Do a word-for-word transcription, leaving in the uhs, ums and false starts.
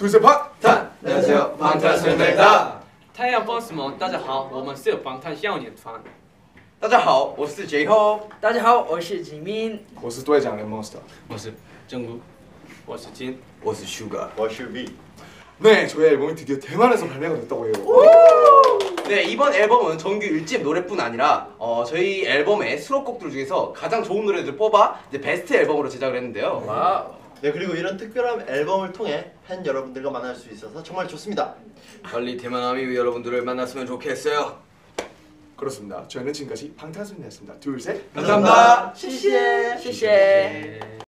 둘, 셋, 방탄! 안녕하세요, 방탄소년단입니다. 太阳帮什么？大家好，我们是방탄소년团。 大家好，我是 J-Hope。 大家好，我是吉min。 我是队长的 Monster。 我是正구，我是진， 我是 Sugar。 我是V。 네, 저희 앨범이 드디어 대만에서 발매가 됐다고 해요. 네, 이번 앨범은 정규 일 집 노래뿐 아니라 어, 저희 앨범의 수록곡들 중에서 가장 좋은 노래들을 뽑아 이제 베스트 앨범으로 제작을 했는데요. 와우. 네, 그리고 이런 특별한 앨범을 통해 팬 여러분들과 만날 수 있어서 정말 좋습니다. 빨리 대만 아미 여러분들을 만났으면 좋겠어요. 그렇습니다. 저희는 지금까지 방탄소년단이었습니다. 둘, 셋. 감사합니다. 谢谢，谢谢。